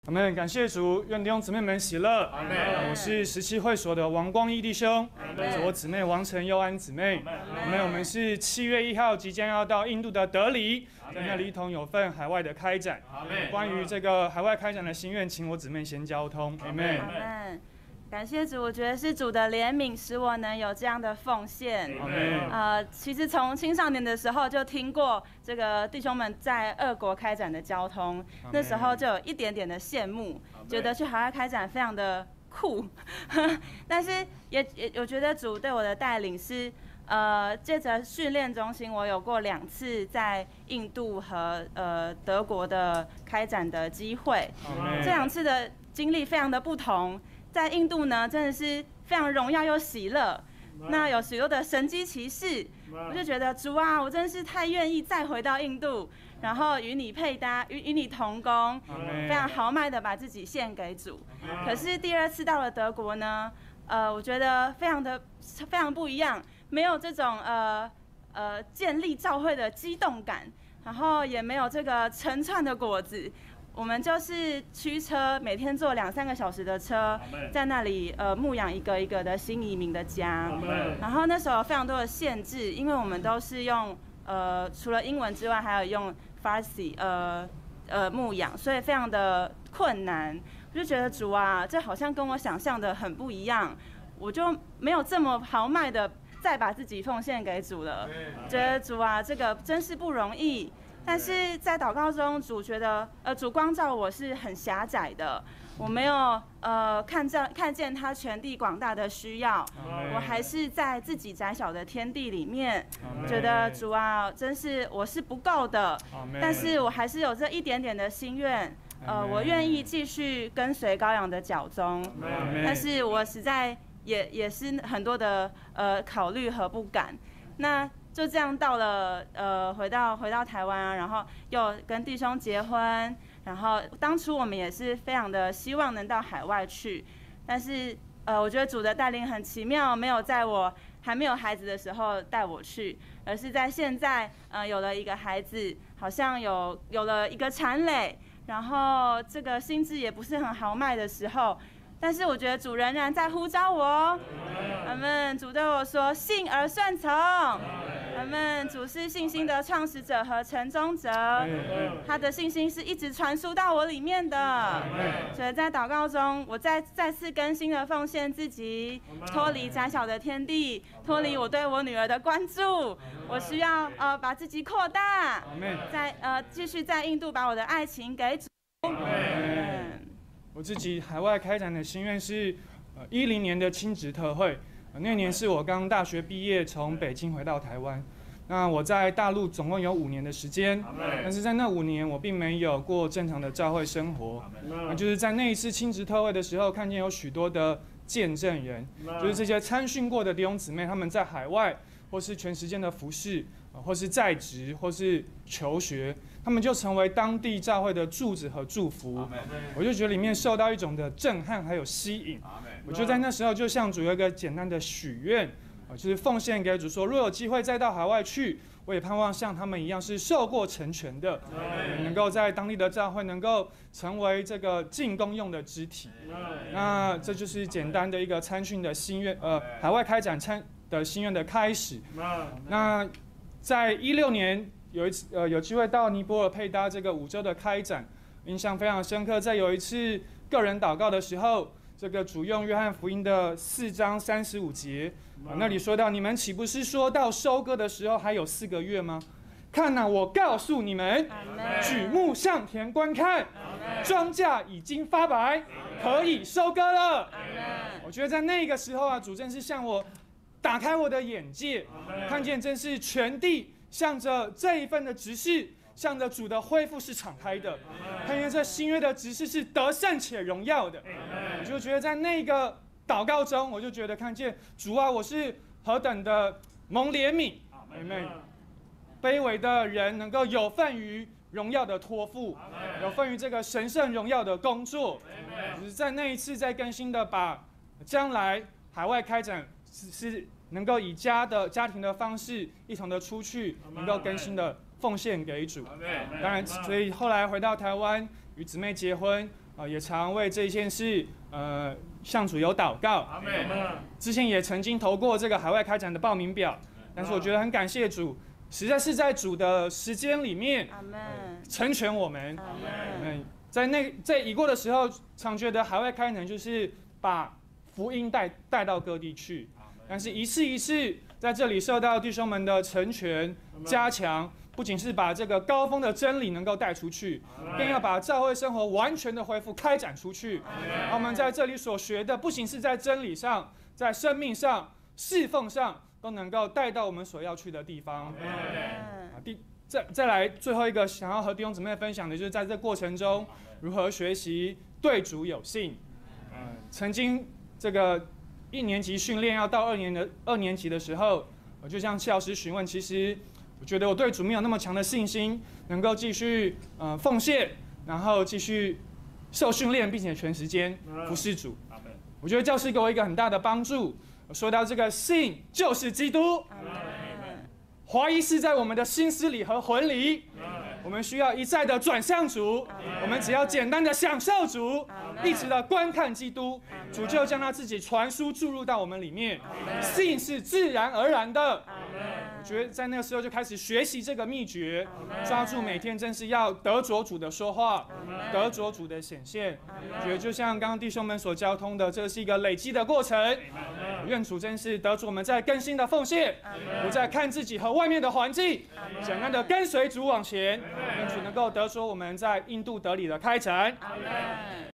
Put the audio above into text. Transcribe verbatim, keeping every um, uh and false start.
我们感谢主，愿弟兄姊妹们喜乐。阿门。我是十七会所的王光义弟兄，我姊妹王晨佑安姊妹。我们我们是七月一号即将要到印度的德里，在那里一同有份海外的开展。关于这个海外开展的心愿，请我姊妹先交通。阿门。 阿门。感谢主，我觉得是主的怜悯，使我能有这样的奉献。呃，其实从青少年的时候就听过这个弟兄们在俄国开展的交通，那时候就有一点点的羡慕，觉得去海外开展非常的酷。但是也也，我觉得主对我的带领是，呃，借着训练中心，我有过两次在印度和呃德国的开展的机会，这两次的经历非常的不同。在印度呢，真的是非常荣耀又喜乐。那有许多的神迹奇事，我就觉得主啊，我真的是太愿意再回到印度，然后与你配搭，与与你同工，非常豪迈的把自己献给主。可是第二次到了德国呢，呃，我觉得非常的非常不一样，没有这种呃呃建立教会的激动感，然后也没有这个成串的果子。我们就是驱车，每天坐两三个小时的车，在那里呃牧养一个一个的新移民的家。然后那时候有非常多的限制，因为我们都是用呃除了英文之外，还有用 Farsi 呃呃牧养，所以非常的困难。我就觉得主啊，这好像跟我想象的很不一样，我就没有这么豪迈的再把自己奉献给主了。觉得主啊，这个真是不容易。但是在祷告中，主觉得，呃，主光照我是很狭窄的，我没有呃看见看见他全地广大的需要，我还是在自己窄小的天地里面，觉得主啊，真是我是不够的，但是我还是有这一点点的心愿，呃，我愿意继续跟随羔羊的脚踪，但是我实在也也是很多的呃考虑和不敢，那。就这样到了，呃，回到回到台湾啊，然后又跟弟兄结婚，然后当初我们也是非常的希望能到海外去，但是呃，我觉得主的带领很奇妙，没有在我还没有孩子的时候带我去，而是在现在，呃，有了一个孩子，好像有有了一个产累，然后这个心智也不是很豪迈的时候。但是我觉得主仍然在呼召我哦，阿们。主对我说：“信而顺从。”阿们。主是信心的创始者和成终者，他的信心是一直传输到我里面的。所以在祷告中，我再再次更新的奉献自己，脱离窄小的天地，脱离我对我女儿的关注。我需要呃把自己扩大，在呃继续在印度把我的爱情给主。 我自己海外开展的心愿是，呃，一零年的亲职特会，呃，那年是我刚大学毕业，从北京回到台湾。那我在大陆总共有五年的时间，但是在那五年我并没有过正常的教会生活。那就是在那一次亲职特会的时候，看见有许多的见证人，就是这些参训过的弟兄姊妹，他们在海外或是全时间的服事，或是在职，或是求学，他们就成为当地教会的柱子和祝福。我就觉得里面受到一种的震撼还有吸引。我就在那时候就向主有一个简单的许愿，就是奉献给主说，若有机会再到海外去，我也盼望像他们一样是受过成全的，能够在当地的教会能够成为这个进攻用的肢体。那这就是简单的一个参训的心愿，呃，海外开展参的心愿的开始。那在一六年有一次，呃，有机会到尼泊尔配搭这个五周的开展，印象非常深刻。在有一次个人祷告的时候，这个主用约翰福音的四章三十五节，啊，那里说到：你们岂不是说到收割的时候还有四个月吗？看哪，我告诉你们，举目向田观看，庄稼已经发白，可以收割了。我觉得在那个时候啊，主真是向我打开我的眼界，看见真是全地向着这一份的执事，向着主的恢复是敞开的，看见这新约的执事是得胜且荣耀的。我就觉得在那个祷告中，我就觉得看见主啊，我是何等的蒙怜悯，阿们。卑微的人能够有份于荣耀的托付，有份于这个神圣荣耀的工作。就是在那一次，在更新的把将来海外开展是是能够以家的家庭的方式一同的出去，能够更新的奉献给主。当然，所以后来回到台湾与姊妹结婚， 呃，也常为这件事呃向主有祷告。 阿们。 之前也曾经投过这个海外开展的报名表，但是我觉得很感谢主，实在是在主的时间里面，成全我们。嗯，在那在已过的时候，常觉得海外开展就是把福音带带到各地去，但是一次一次在这里受到弟兄们的成全加强。不仅是把这个高峰的真理能够带出去，更要把教会生活完全的恢复开展出去。我们在这里所学的，不仅是在真理上，在生命上、侍奉上，都能够带到我们所要去的地方。第再再来最后一个想要和弟兄姊妹分享的，就是在这过程中如何学习对主有信。曾经这个一年级训练要到二年的二年级的时候，我就向谢老师询问，其实。我觉得我对主没有那么强的信心，能够继续呃奉献，然后继续受训练，并且全时间服侍主。我觉得教师给我一个很大的帮助。说到这个信就是基督，怀疑是在我们的心思里和魂里，我们需要一再的转向主，我们只要简单的享受主，一直的观看基督，主就将他自己传输注入到我们里面，信是自然而然的。我觉得在那个时候就开始学习这个秘诀，抓住每天真是要得着主的说话，得着主的显现。我觉得就像刚刚弟兄们所交通的，这是一个累积的过程。愿主真是得着我们在更新的奉献，不再看自己和外面的环境，简单的跟随主往前。愿主能够得着我们在印度得里的开展。